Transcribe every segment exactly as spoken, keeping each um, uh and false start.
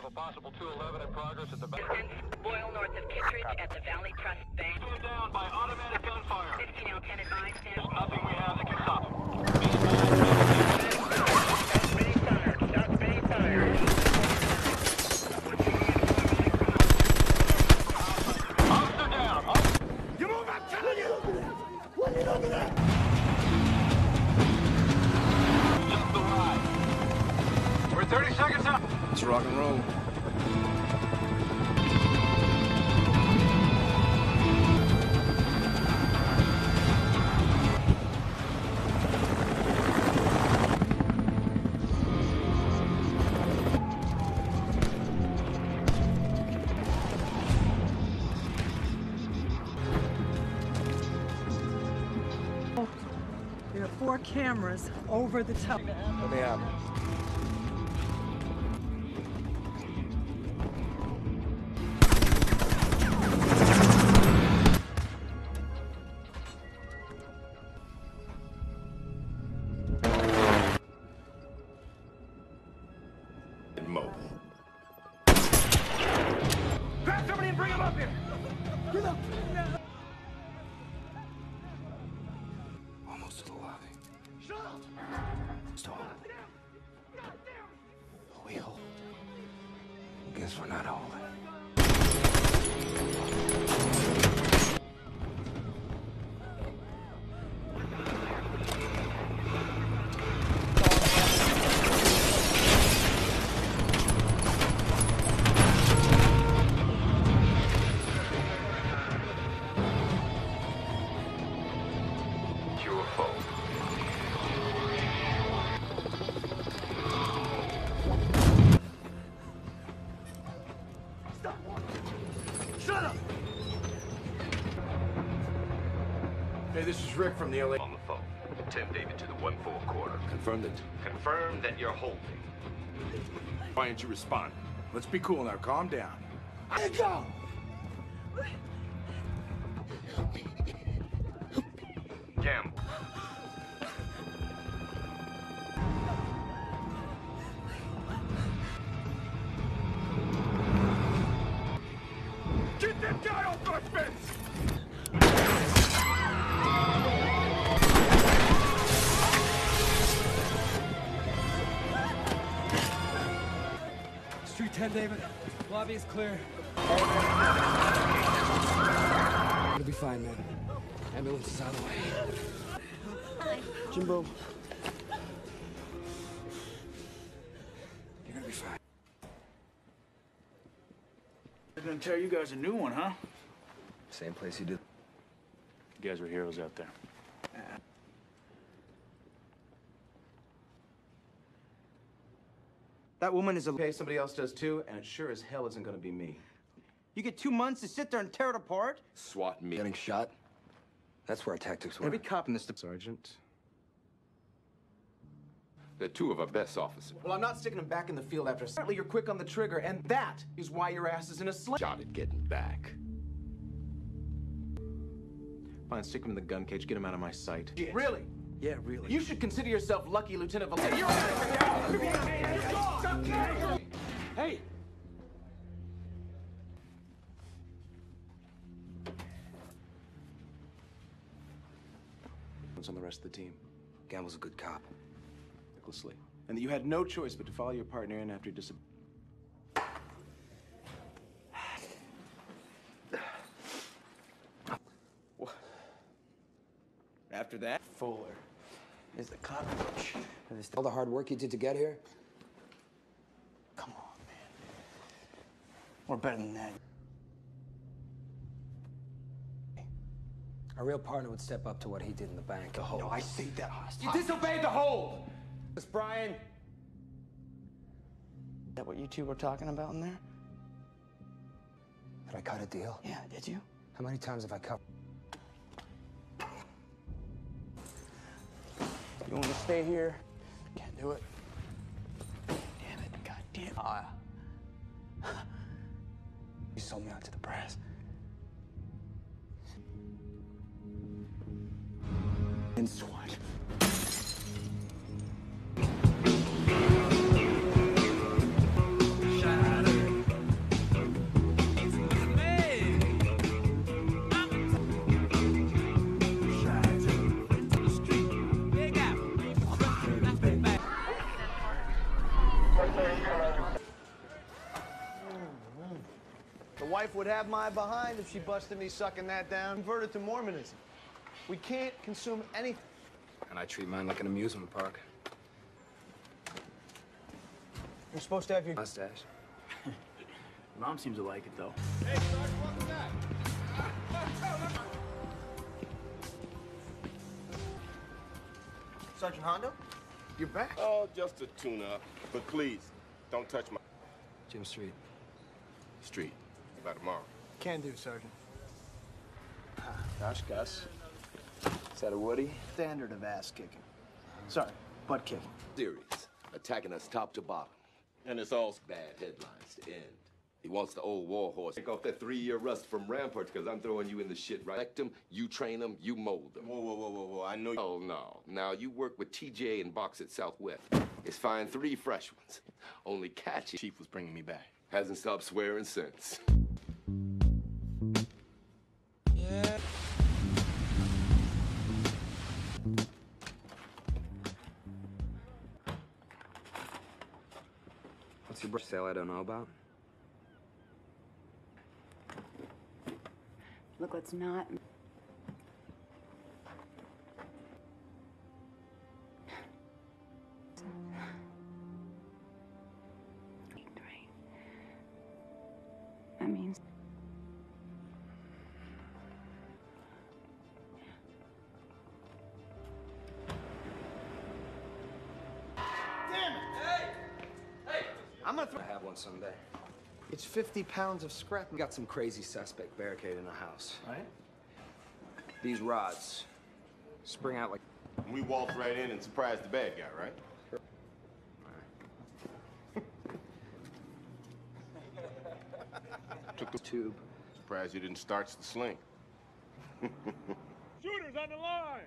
have a possible two eleven in progress at the back. Boyle north of Kittredge at the Valley Trust Bank. Two down by automatic gunfire. fifteen oh ten advised. There's nothing we have that can stop them. Ready fire. Stop ready fire. Officer down. You move up, telling you! What are you looking at? Just the ride. We're thirty seconds out. Let's rock and roll. There are four cameras over the top. Let me have it. Mobile. Grab somebody and bring him up here! Get up! Almost to the lobby. Shut up! Stall. We hold. Guess we're not holding. Your fault. Shut up! Hey, this is Rick from the L A. On the phone. Ten David to the one four quarter. Confirmed it. Confirm that you're holding. Why didn't you respond? Let's be cool now. Calm down. Let go! Gamble. Get that guy off my fence! Street ten, David. Lobby is clear. It'll be fine, man. Ambulance is on the way. Jimbo. You're gonna be fine. They're gonna tear you guys a new one, huh? Same place you did. You guys were heroes out there. That woman is a okay, somebody else does too, and it sure as hell isn't gonna be me. You get two months to sit there and tear it apart? SWAT me. Getting shot? That's where our tactics were. Every cop in this, Sergeant. They're two of our best officers. Well, I'm not sticking them back in the field after. Certainly, you're quick on the trigger, and that is why your ass is in a sling. Shot at getting back. Fine, stick him in the gun cage. Get him out of my sight. Yeah. Really? Yeah, really. You should consider yourself lucky, Lieutenant Valente. You're Hey! What's on the rest of the team? Gamble's a good cop. Recklessly. And that you had no choice but to follow your partner in after he disappeared. After that, Fuller is the cockroach. All the hard work you did to get here? come on, man. We're better than that. A real partner would step up to what he did in the bank. The whole. No, I see that hostage. You disobeyed the hold! Miss Brian. Is that what you two were talking about in there? Did I cut a deal? Yeah, did you? How many times have I cut? You want to stay here? Can't do it. Damn it, god damn it. Uh, you sold me out to the press. And SWAT. Shut up. would have my behind if she busted me sucking that down. Converted to Mormonism. We can't consume anything. And I treat mine like an amusement park. You're supposed to have your Mustache. Mom seems to like it, though. Hey, Sarge, welcome back. Sergeant Hondo? You're back. Oh, just a tune-up. But please, don't touch my Jim Street. street. By tomorrow. Can do, Sergeant. Gosh, Gus. Is that a Woody? Standard of ass kicking. Sorry, butt kicking. Series, attacking us top to bottom. And it's all Bad headlines to end. He wants the old war horse. Take off that three-year rust from Rampart, because I'm throwing you in the shit, right? Elect him, you train him, you mold him. Whoa, whoa, whoa, whoa, whoa. I know you. Oh, no. Now, you work with T J and box at Southwest. It's fine three fresh ones. Only catchy. Chief was bringing me back. Hasn't stopped swearing since. Yeah. What's your brush sale I don't know about? Look, let's not. That means. I'm gonna throw. I have one someday. It's fifty pounds of scrap. We got some crazy suspect barricade in the house. Right? These rods spring out like. We walked right in and surprised the bad guy, right? Took the tube. Surprised you didn't starch the sling. Shooters on the line!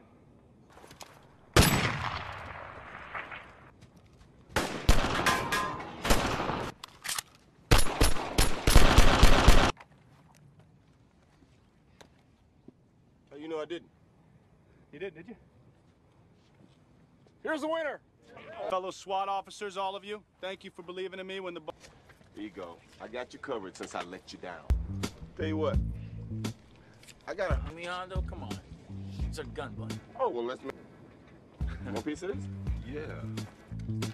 Oh, you know I didn't. You did, did you? Here's the winner! Fellow SWAT officers, all of you, thank you for believing in me when the... Here you go. I got you covered since I let you down. Tell you what. I got a... I mean, Hondo, come on. It's a gun button. Oh, well, let's make... One piece of this? Yeah.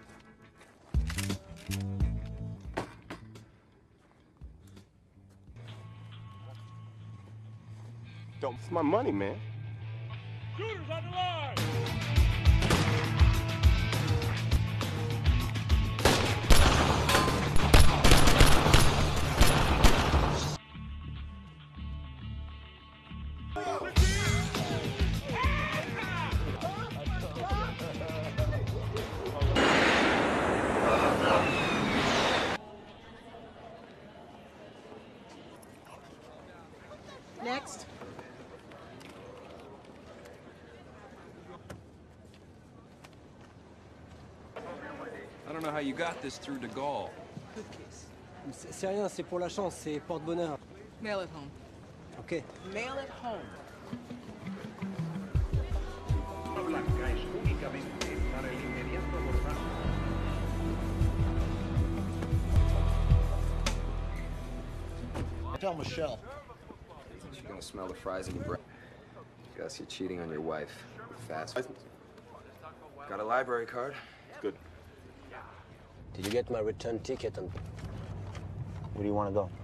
Don't... It's my money, man. Shooters on the line! Next. I don't know how you got this through de Gaulle. C'est rien, c'est pour la chance, c'est porte-bonheur. Mail it home. Ok. Mail it home. Tell Michelle. She's gonna smell the fries in your breath. Gus, you're cheating on your wife. Fast. Got a library card? Good. Did you get my return ticket and... Where do you want to go?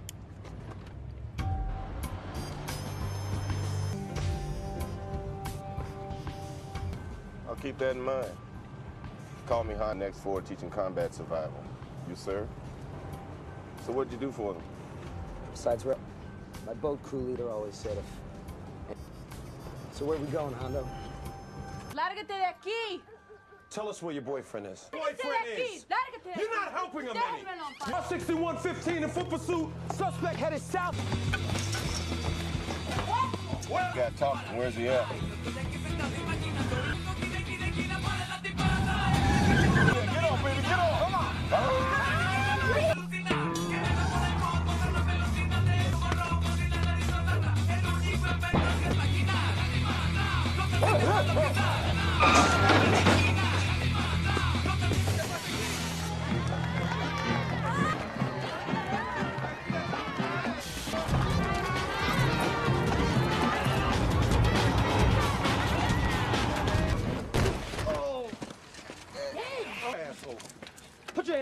I'll keep that in mind. Call me hot next for teaching combat survival. You, sir? So what'd you do for them? Besides, my boat crew leader always said if... So where we going, Hondo? Lárgate de aquí! Tell us where your boyfriend is. Lárgate de aquí! Lárgate de aquí! You're not helping him any! Déjamelo. sixty-one fifteen in foot pursuit. Suspect headed south. What? You got talking. Where's he at? Get off, baby. Get off. Come on.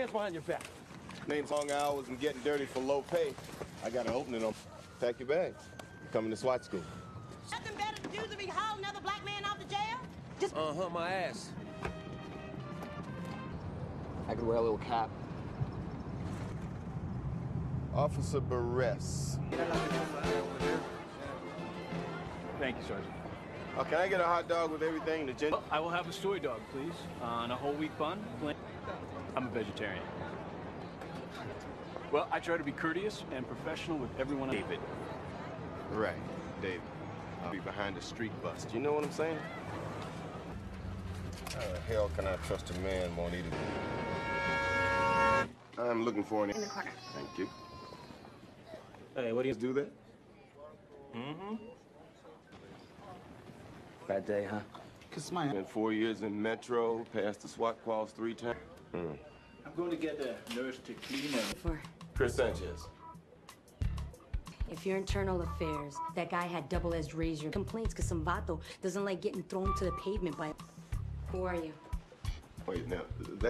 hands behind your back. Name's long hours and getting dirty for low pay. I got an opening on. Pack your bags. You're coming to SWAT school. Nothing better to do than be haul another black man off to jail? Just Uh-huh, my ass. I could wear a little cap. Officer Barres. Thank you, Sergeant. Oh, can I get a hot dog with everything? The gin. Oh, I will have a soy dog, please. Uh, and a whole wheat bun. I'm a vegetarian. Well, I try to be courteous and professional with everyone. David. Right, David. I'll be behind a street bus. You know what I'm saying? How the hell can I trust a man won't eat it? I'm looking for an... In the corner. Thank you. Hey, what do you do that? Mm-hmm. Bad day, huh? Kiss my... Spent four years in Metro, passed the SWAT calls three times. Mm. I'm going to get a nurse to clean him. For Chris Sanchez. if you're internal affairs, that guy had double-edged razor complaints because some vato doesn't like getting thrown to the pavement by. Who are you? Wait, now, that...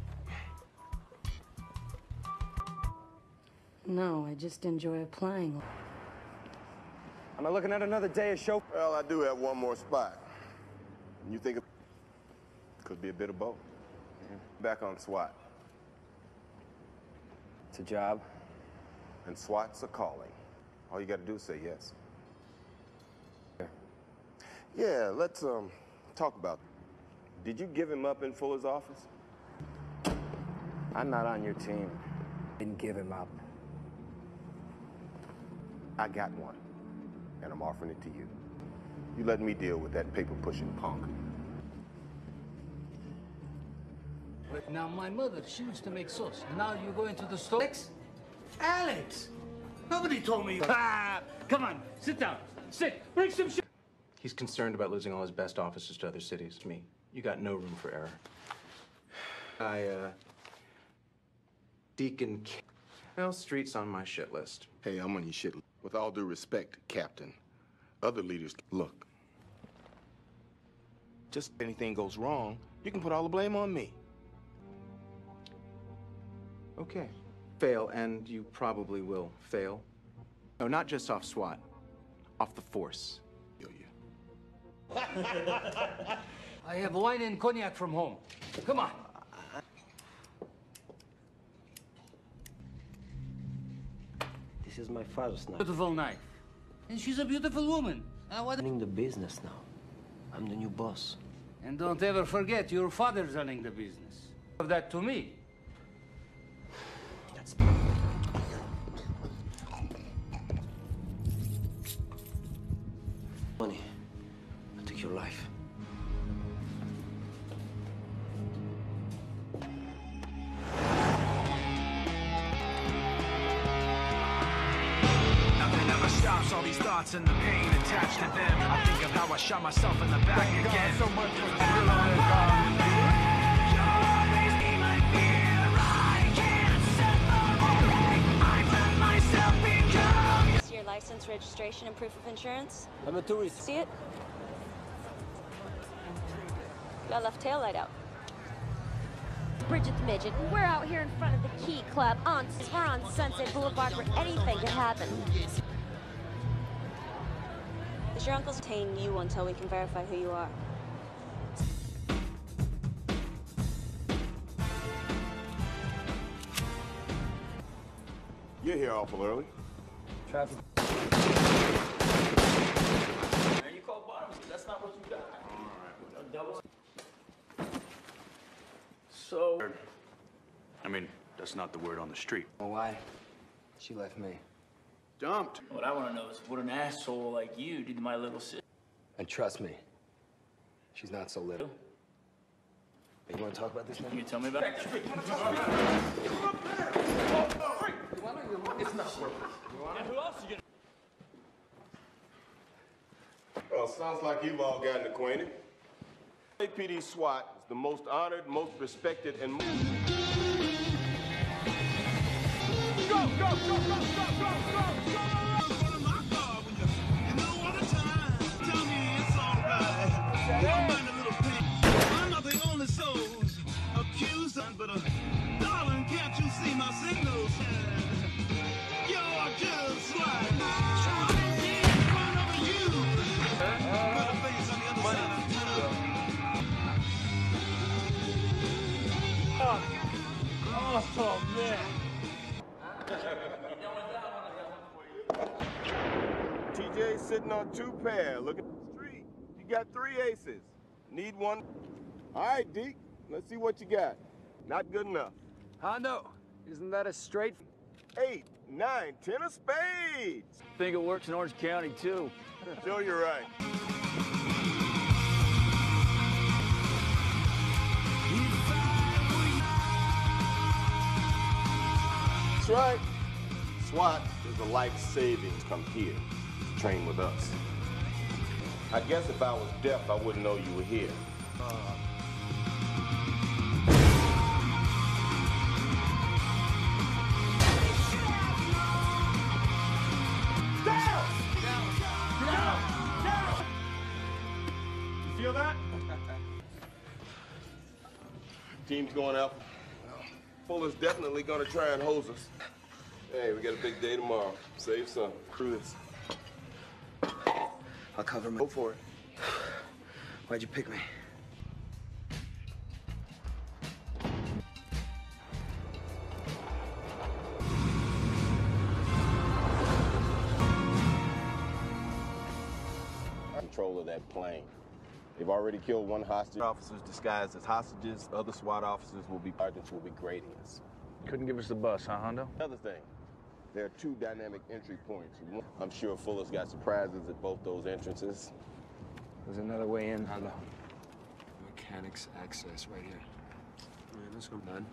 No, I just enjoy applying. Am I looking at another day of show? Well, I do have one more spot. You think it could be a bit of both? Back on SWAT. It's a job. And SWAT's a calling. All you gotta do is say yes. Yeah, yeah let's um talk about it. Did you give him up in Fuller's office? I'm not on your team. Didn't give him up. I got one, and I'm offering it to you. You let me deal with that paper-pushing punk. Now, my mother, she used to make sauce. Now you go into the store. Alex? Alex! Nobody told me. Ah, come on, sit down. Sit. Bring some shit. He's concerned about losing all his best officers to other cities. Me, you got no room for error. I, uh... Deacon... Well, Street's on my shit list. Hey, I'm on your shit list. With all due respect, Captain, other leaders... Look. Just if anything goes wrong, you can put all the blame on me. Okay. Fail, and you probably will fail. No, not just off SWAT. Off the force. Yo, yeah. I have wine and cognac from home. Come on. This is my father's knife. Beautiful knife. And she's a beautiful woman. Uh, what? I'm running the business now. I'm the new boss. And don't ever forget, your father's running the business. Of that to me. That's... Money. I took your life. Nothing ever stops all these thoughts and the pain attached to them. I think of how I shot myself in the back Thank again. God so much for Your license, registration, and proof of insurance. I'm a tourist. See it? Got left tail light out. Bridget the Midget, we're out here in front of the Key Club. On, we're on Sunset Boulevard where anything could happen. Is your uncle's detain you until we can verify who you are? You're here awful early. Traffic. Man, you called bottom, that's not what you got. All right, double. So, I mean, that's not the word on the street. Oh, why? She left me. Dumped. What I want to know is what an asshole like you did to my little sister. And trust me, she's not so little. Hey, you want to talk about this now? Can you tell me about it? It's not worth it. Who else you gonna... Well, sounds like you've all gotten acquainted. A P D SWAT is the most honored, most respected, and most... Go, go, go, go, go, go, go, go! Tell me it's all right. Don't mind a little pain. I'm not the only souls accused, but a darling. J sitting on two pair. Look at the street. You got three aces. Need one. All right, Deke. Let's see what you got. Not good enough. Hondo, isn't that a straight? Eight, nine, ten of spades. Think it works in Orange County, too. Sure, you're right. That's right. SWAT is a life savings. Come here. Train with us. I guess if I was deaf, I wouldn't know you were here. Uh. Feel that? Team's going out. Fuller's definitely gonna try and hose us. Hey, we got a big day tomorrow. Save some. Crew this. I'll cover my... Go for it. Why'd you pick me? Control of that plane. They've already killed one hostage. Officers disguised as hostages. Other SWAT officers will be sergeants will be grading us. Couldn't give us the bus, huh, Hondo? Another thing, there are two dynamic entry points. I'm sure Fuller's got surprises at both those entrances. There's another way in, Hondo. Mechanics access right here. Man, this one done.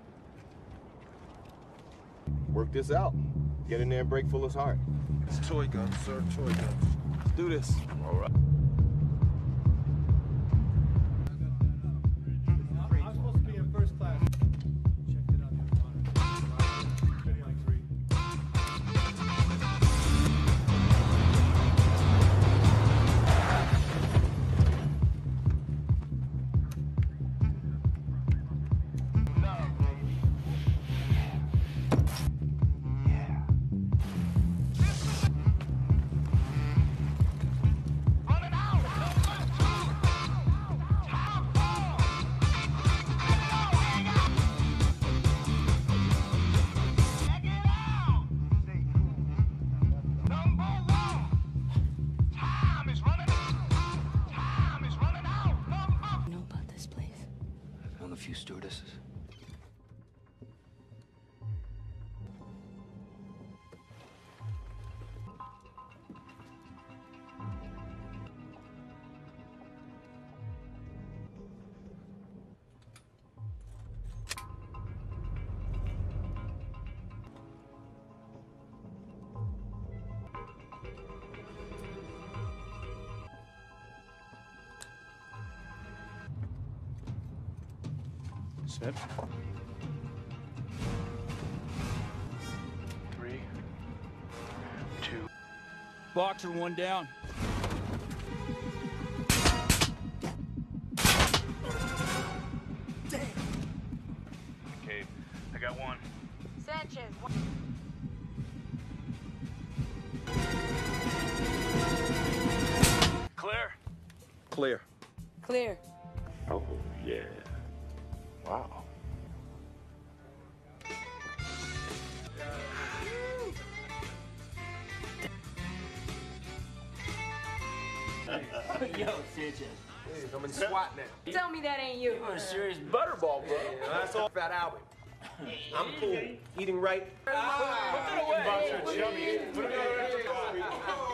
Work this out. Get in there and break Fuller's heart. It's toy guns, sir. Toy guns. Let's do this. All right. I'm supposed to be in first class. Checked it out. three. Few stewardesses. Sit. Three, two. Boxer, one down. Okay, I got one. Sanchez. Clear. Clear. Clear. Oh, yeah. Wow. Yo, Sanchez. Hey, I'm in SWAT now. Tell me that ain't you. You're a serious butterball, bro. Yeah, that's all Fat Albert. I'm cool. Eating right. Ah, Put it away. Put it away.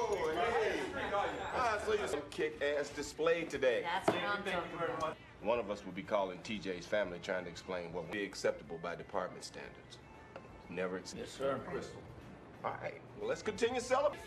Ah, so you're some kick-ass display today. That's what I'm talking about. One of us will be calling T J's family trying to explain what would be acceptable by department standards. Never acceptable. Yes, sir. Crystal. All right, well, let's continue celebrating.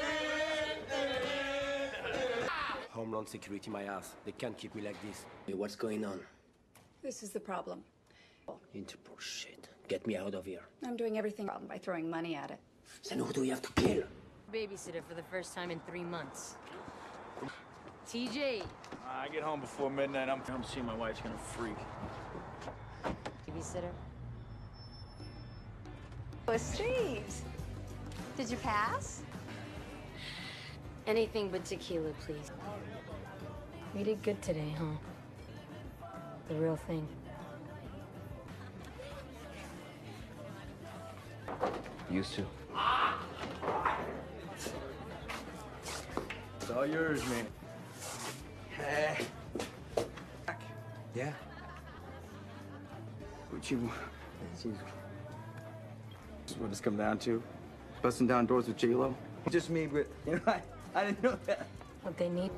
Homeland Security, my ass. They can't keep me like this. Hey, what's going on? This is the problem. Interpol shit. Get me out of here. I'm doing everything wrong by throwing money at it. Then who do we have to kill? Babysitter for the first time in three months. T J. I get home before midnight. I'm I'm seeing my wife's gonna freak. Babysitter. Oh, Streves. Did you pass? Anything but tequila, please. We did good today, huh? The real thing. Used to. It's all yours, man. Hey. Yeah. What you... This is what it's come down to. Busting down doors with J-Lo. Just me, but, you know, I, I didn't know that. What they need.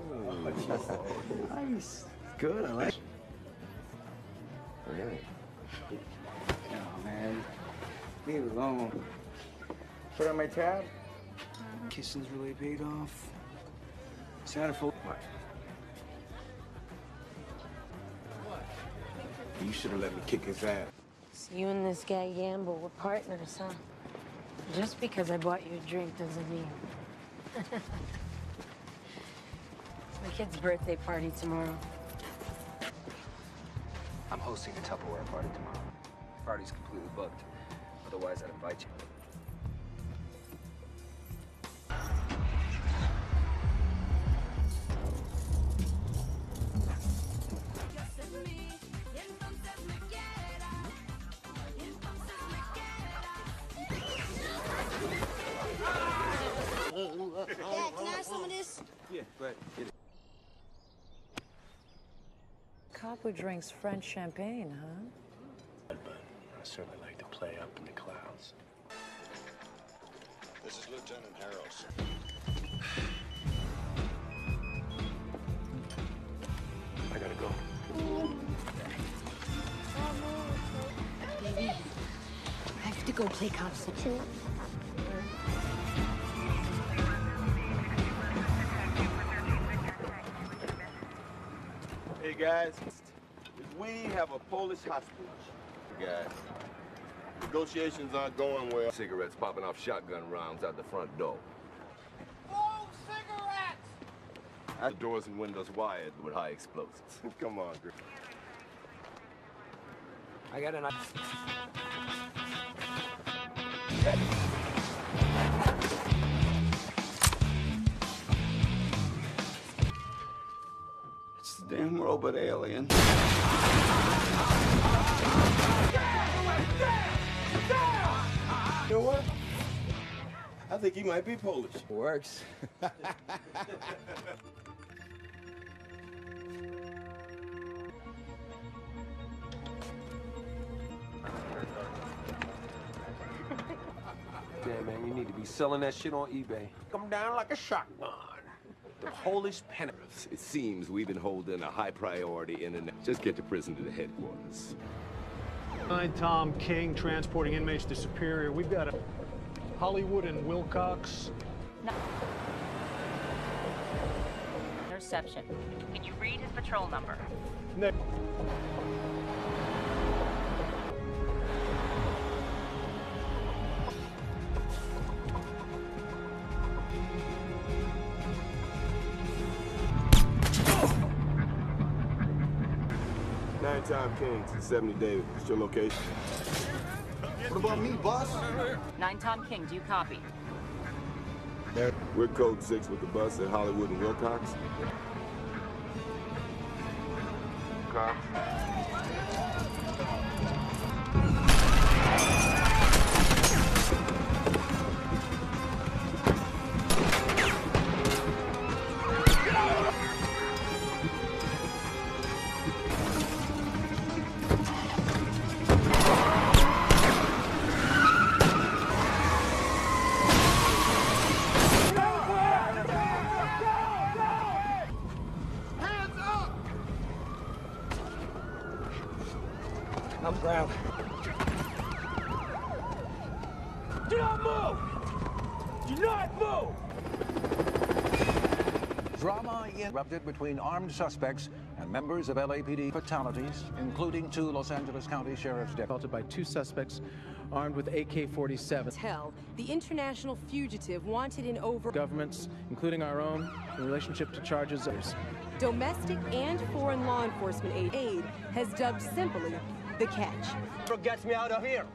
Nice. Good, I like it. Really? Oh, man. Leave it alone. Put on my tab. Mm-hmm. Kissing's really paid off. Santa full. What? You should have let me kick his ass. So you and this guy Gamble were partners, huh? Just because I bought you a drink doesn't mean. It's my kid's birthday party tomorrow. I'm hosting a Tupperware party tomorrow. The party's completely booked. Otherwise, I'd invite you. Dad, can I have some of this? Yeah, but it... Copper drinks French champagne, huh? I certainly like to play up in the clouds. This is Lieutenant Harrelson. I gotta go. Baby, I have to go play cops. Hey guys, we have a Polish hostage. Guys, negotiations aren't going well. Cigarettes popping off shotgun rounds out the front door. Oh, cigarettes! The doors and windows wired with high explosives. Come on, Griff. I got an... It's the damn robot alien. You know what? I think he might be Polish. Works. Damn, man, you need to be selling that shit on eBay. Come down like a shotgun. The Polish pen. It seems we've been holding a high priority internet. Just get the prison to the headquarters. I'm Tom King, transporting inmates to Superior. We've got a Hollywood and Wilcox. No. Interception. Can you read his patrol number? No. Nine Tom King to seventy David. What's your location? What about me, boss? Nine Tom King, do you copy? We're code six with the bus at Hollywood and Wilcox. Cops. I'm ground. Do not move! Do not move! Drama erupted between armed suspects and members of L A P D. Fatalities, including two Los Angeles County Sheriff's deputies. Assaulted by two suspects armed with A K forty-seven. Tell the international fugitive wanted in over Governments, including our own, in relationship to charges of domestic and foreign law enforcement aid, aid has dubbed simply the catch. What gets me out of here?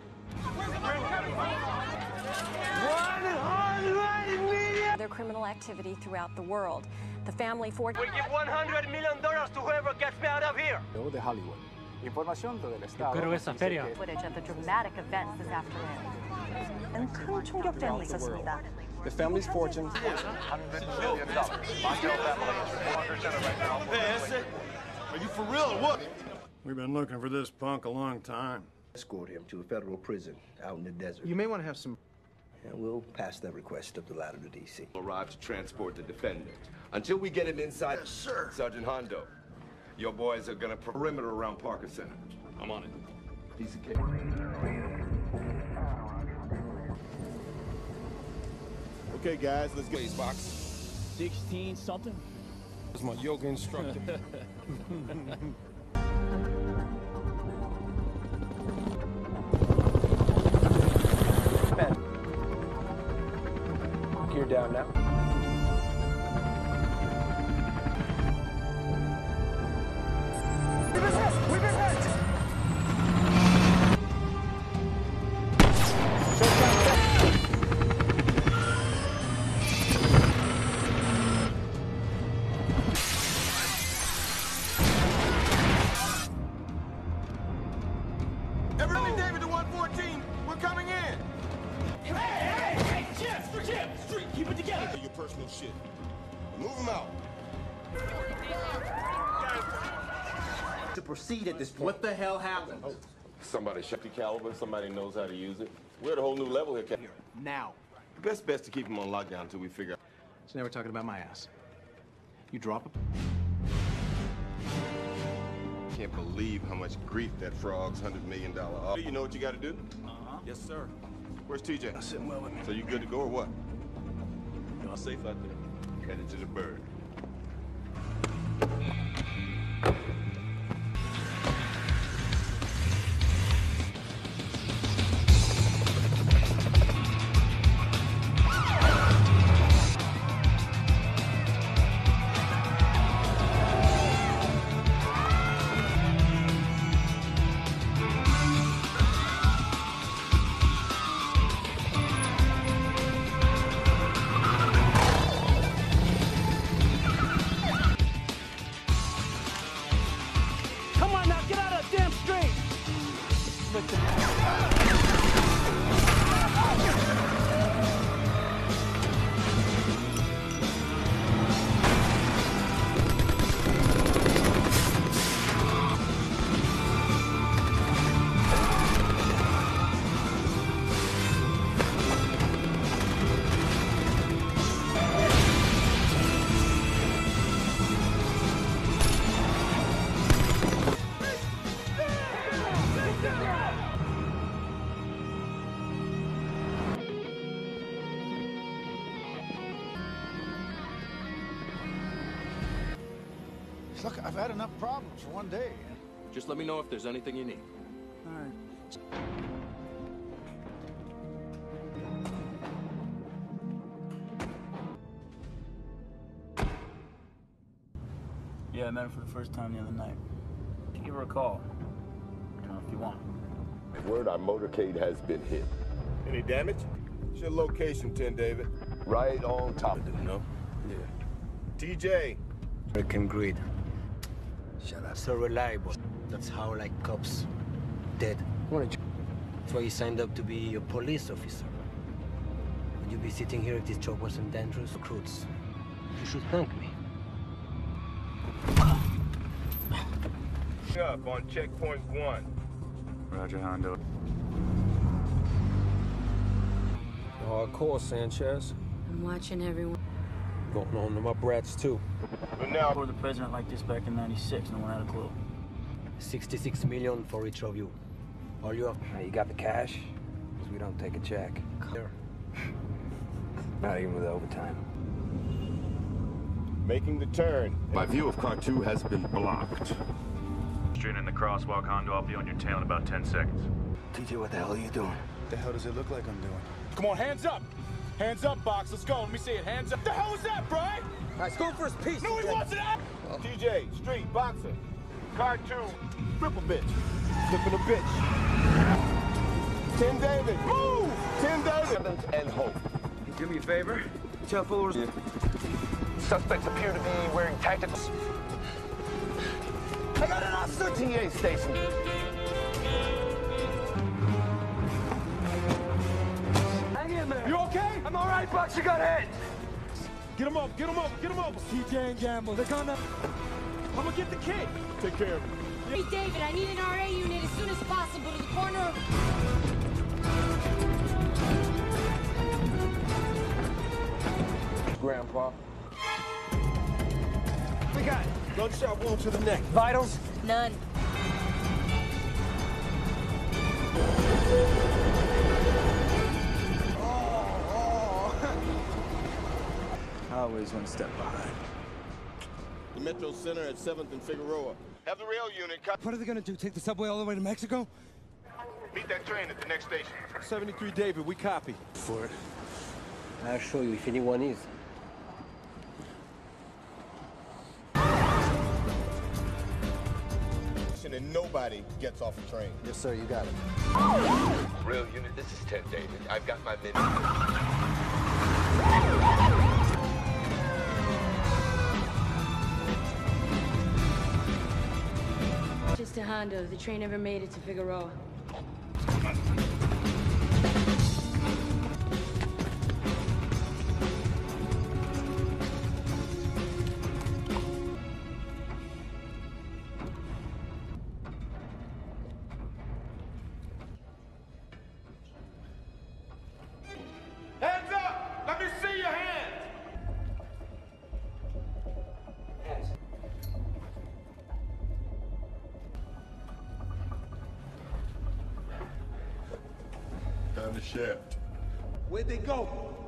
Their criminal activity throughout the world. The family for We give one hundred million dollars to whoever gets me out of here. de Hollywood. Información del Estado. Pero esa feria. Footage of the dramatic events this afternoon. 큰 충격전이 있었습니다. The family's fortune is one hundred million dollars. Mondale family is four hundred center right now. Hey, that's it. Are you for real or what? We've been looking for this punk a long time. Escort him to a federal prison out in the desert. You may want to have some... And we'll pass that request up the ladder to D C. Arrive to transport the defendant. Until we get him inside, yes, sir. Sergeant Hondo, your boys are gonna perimeter around Parker Center. I'm on it. Piece of cake. Okay, guys, let's get Space box. Sixteen something. That's my yoga instructor. Gear down now. We resist! We resist! Everybody, David to one fourteen. We're coming in. Hey, hey, hey, Jim, Jim, Street, keep it together. Your personal shit. Move them out. To proceed at this point. What the hell happened? Somebody shot the caliber. Somebody knows how to use it. We're at a whole new level here, Captain. Now. The best bet's to keep them on lockdown until we figure out. So now we're talking about my ass. You drop a... Can't believe how much grief that frog's hundred million dollar offer. You know what you got to do? Uh-huh. Yes, sir. Where's T J? I'm sitting well with me. So you good to go or what? Y'all safe out there? Headed to the bird. Look, I've had enough problems for one day. Just let me know if there's anything you need. All right. Yeah, I met her for the first time the other night. Give her a call. You know, if you want. Word, our motorcade has been hit. Any damage? What's your location, ten, David? Right on top of it, you know? Yeah. T J. American greed. Shut up. So reliable. That's how I like cops. Dead. That's why you signed up to be a police officer. Would you be sitting here if this job wasn't dangerous? Recruits. You should thank me. Up on checkpoint one. Roger, Hondo. Hardcore, Sanchez. I'm watching everyone. Going home to my brats, too. But now... For the president like this back in ninety-six, no one had a clue. sixty-six million for each of you. All you have... Now, you got the cash? Because we don't take a check. Here. Not even with overtime. Making the turn. My view of car two has been blocked. Straight in the crosswalk, Hondo. I'll be on your tail in about ten seconds. T J, what the hell are you doing? What the hell does it look like I'm doing? Come on, hands up! Hands up, Box. Let's go. Let me see it. Hands up. What the hell was that, Brian? All right, go for his piece. No, he wants it out! T J, street, boxer. Car two, triple bitch. Flipping a bitch. Ten David, move! Ten David. And hope. Do me a favor. Tell followers. Yeah. Suspects appear to be wearing tacticals. I got an officer T A station. Hang in there. You okay? I'm all right, Bucks. You got hit. Get him over, get him over, get him over. T J and Gamble, they're gonna... I'm gonna get the kid. Take care of him. Hey, David, I need an R A unit as soon as possible to the corner of... Grandpa. We got it. Gunshot wound to the neck. Vitals? None. Always one step behind. The Metro Center at seventh and Figueroa. Have the rail unit cut. What are they gonna do, take the subway all the way to Mexico? Meet that train at the next station. seventy-three David, we copy. For it. I'll show you if anyone is. And nobody gets off the train. Yes, sir, you got it. Rail unit, this is Ted David. I've got my men. Just to Hondo. The train never made it to Figueroa. Hands up! Let me see your hands! Down the shaft. Where'd they go?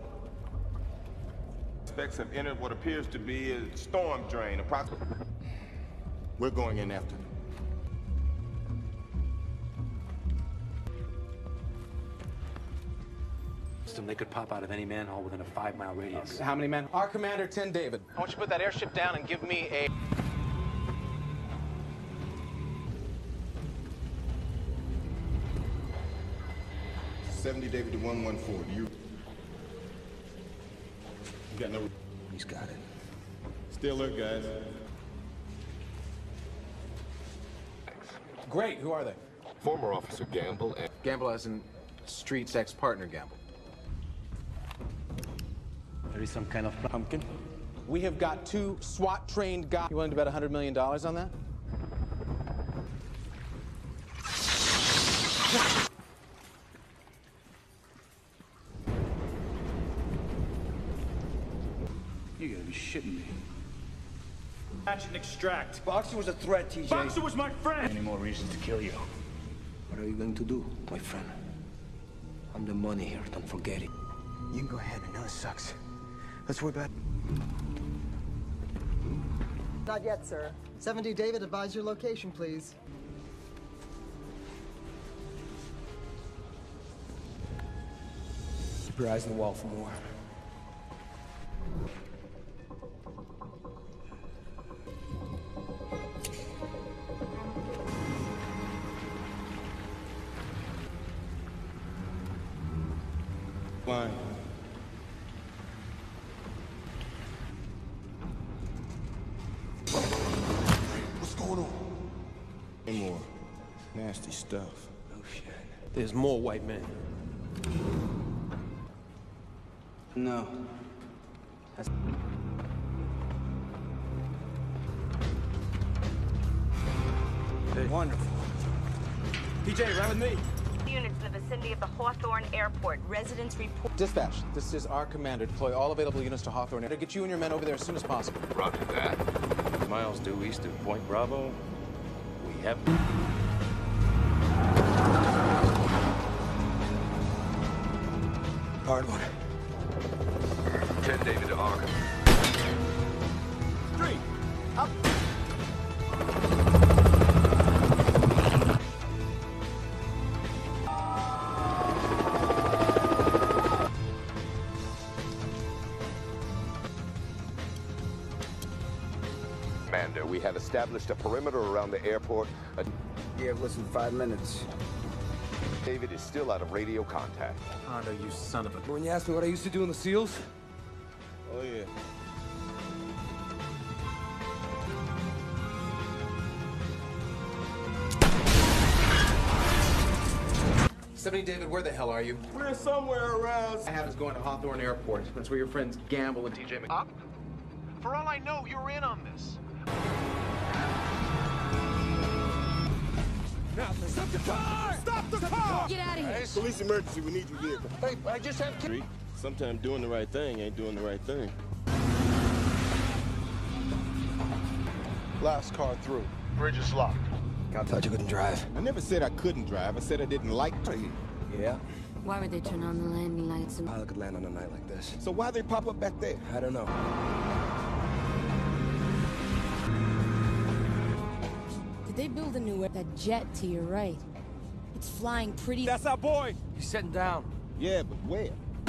Suspects have entered what appears to be a storm drain. Approximately. We're going in after them. They could pop out of any manhole within a five-mile radius. How many men? Our commander, ten David. I want you to put that airship down and give me a... seventy David to one one four. Do you... You got no... He's got it. Stay alert, guys. Great, who are they? Former Officer Gamble and... Gamble as in Street's ex-partner Gamble. There is some kind of pumpkin. We have got two SWAT-trained guys. You willing to bet one hundred million dollars on that? You gotta be shitting me. Catch and extract. Boxer was a threat, T J. Boxer was my friend. Any more reasons to kill you? What are you going to do, my friend? I'm the money here, don't forget it. You can go ahead, I know it sucks. Let's worry about... Not yet, sir. seventy David, advise your location, please. Keep your eyes on the wall for more. Fine. What's going on? Any more nasty stuff. Oh, shit. There's more white men. No. That's... Hey. Wonderful. P J, right with me. Units in the vicinity of the Hawthorne Airport. Residents report... Dispatch, this is our commander. Deploy all available units to Hawthorne. To get you and your men over there as soon as possible. Roger that. Miles due east of Point Bravo. We have... Hard one. ten David to Arkham. Three. Up. Commander, we have established a perimeter around the airport. Uh, You have less than five minutes. David is still out of radio contact. Hondo, you son of a... When you asked me what I used to do in the SEALs? Oh, yeah. seventy David, where the hell are you? We're somewhere around. I have us going to Hawthorne Airport. That's where your friends Gamble and T J Mc... Up? For all I know, you're in on this. Now, stop the car! Stop the car! Get out of here. Police emergency, we need your vehicle. Hey, I just have to... Sometimes doing the right thing ain't doing the right thing. Last car through. Bridge is locked. I thought you couldn't drive. I never said I couldn't drive. I said I didn't like to. Yeah? Why would they turn on the landing lights? And... Pilot could land on a night like this. So why they pop up back there? I don't know. Did they build a new that jet to your right? It's flying pretty. That's our boy. He's sitting down. Yeah, but where?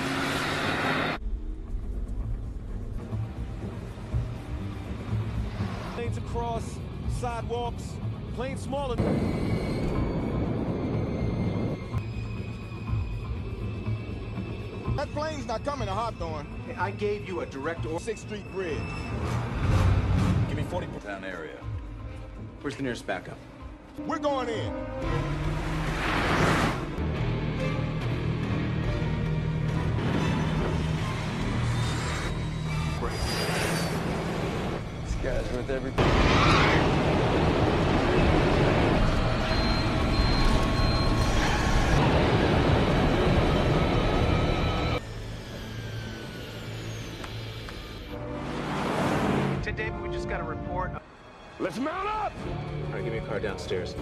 Planes across, sidewalks, planes smaller. That plane's not coming to Hawthorne. Hey, I gave you a direct order. sixth Street Bridge. Give me forty. Town area. Where's the nearest backup? We're going in. This guy's worth everything. To David, we just got a report. Let's mount up! All right, give me a car downstairs.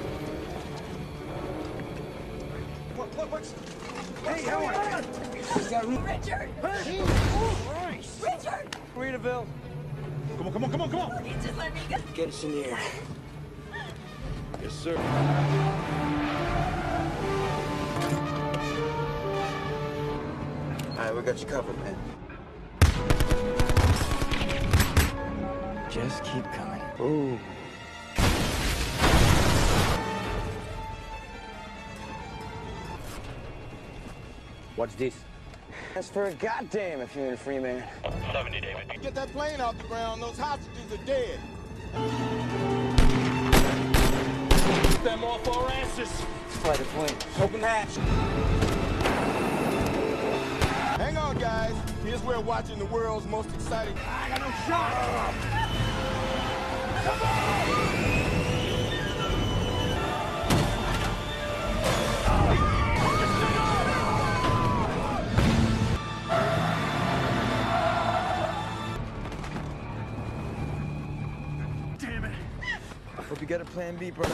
What, what, what's... Hey, how are you? Richard! Hey! Christ! Richard! Rita's. Come on, come on, come on, come on! You just let me go. Get us in the air. Yes, sir. All right, we got you covered, man. Just keep coming. Ooh. What's this? That's for a goddamn if you're a free man. seventy, David. Get that plane off the ground. Those hostages are dead. Get them off our asses. Flight of plane. Open hatch. Hang on, guys. Here's where watching the world's most exciting... I got no shot! Come on! Damn it. Hope you got a plan B, brother.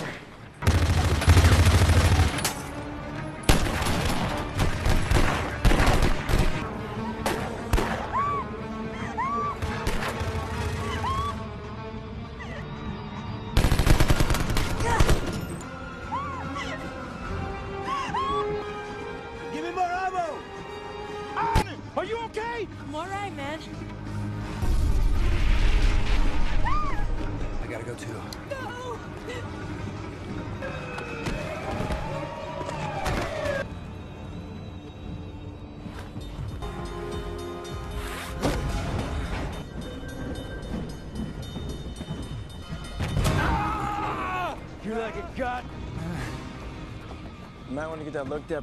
Give me more ammo! Are you okay? I'm all right, man. I gotta go too. No! You're like a god. You might want to get that looked up.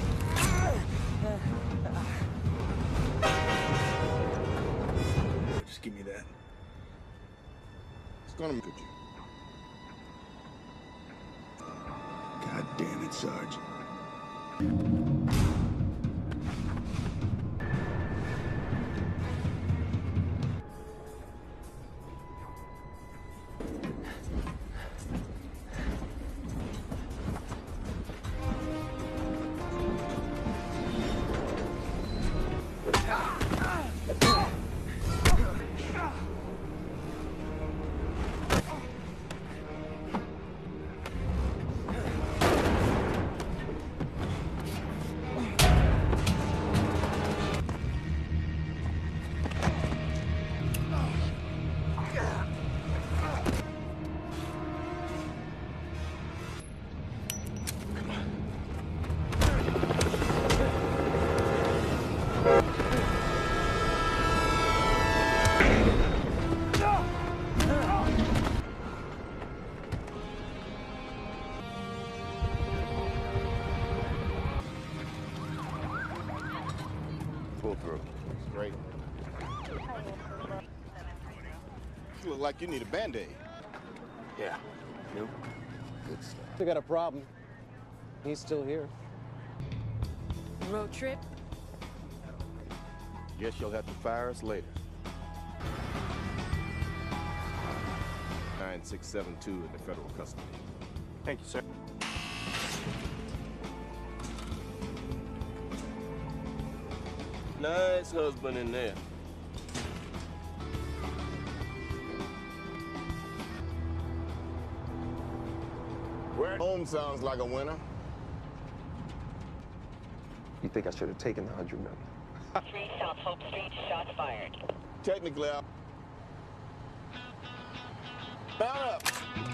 Just give me that. It's gonna look at you. God damn it, Sarge. You look like you need a Band-Aid. Yeah. Nope. Good stuff. We got a problem. He's still here. Road trip? Guess you'll have to fire us later. nine six seven two in the federal custody. Thank you, sir. Nice husband in there. Where home sounds like a winner. You think I should have taken the hundred million? Three South Hope Street, shots fired. Technically, I... Mount up.